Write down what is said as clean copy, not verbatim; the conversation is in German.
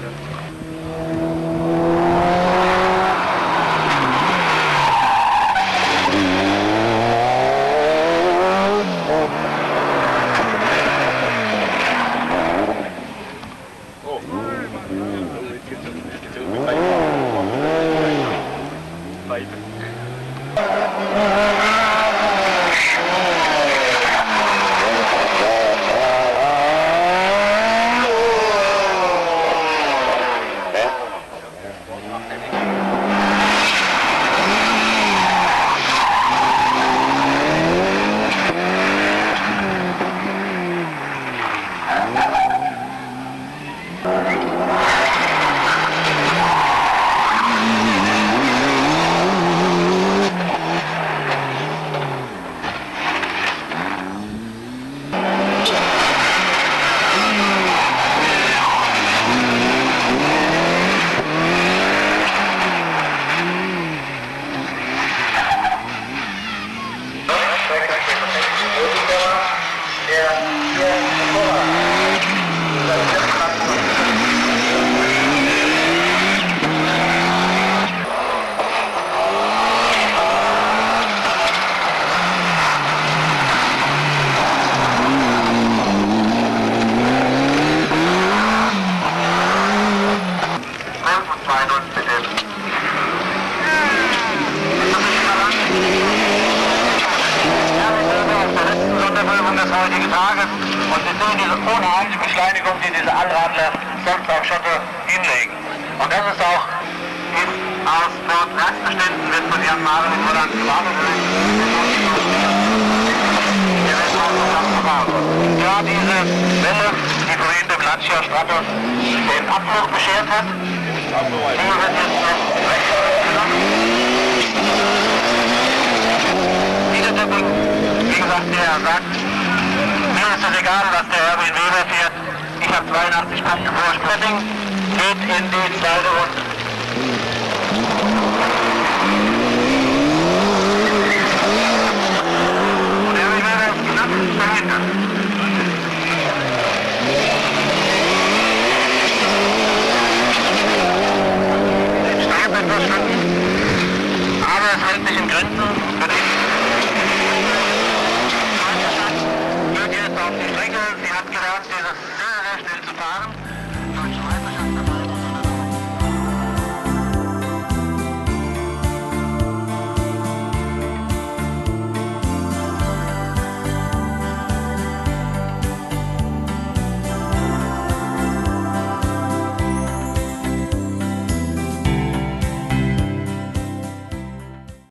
Und Sie sehen diese unheimliche Beschleunigung, die diese Allradler sonst auf Schotter hinlegen. Und das ist auch aus Nordwärtsbeständen wird von Jan Maren in Holland klargelegt. Ja, diese Welle, die vorhin dem Lancia Stratos den Abbruch beschert hat, die wird jetzt noch rechts genommen. Dieser Tipping, wie gesagt, der sagt, mir ist es egal, was der Erwin Weber fährt. Ich habe 82 Punkte Vorsprung. Geht in die zweite Runde.